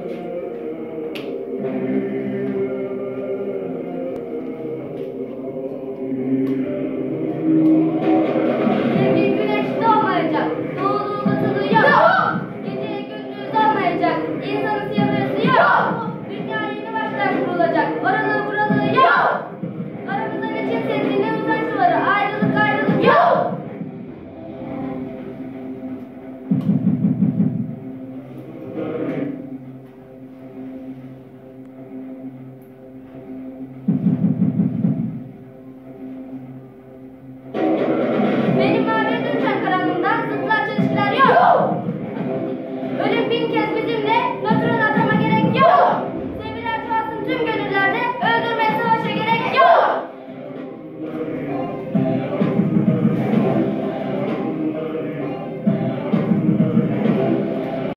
Güneş doğmayacak, doğduğu batılı yok. Gece gündüz olmayacak, insanın siyahı yok. Dünya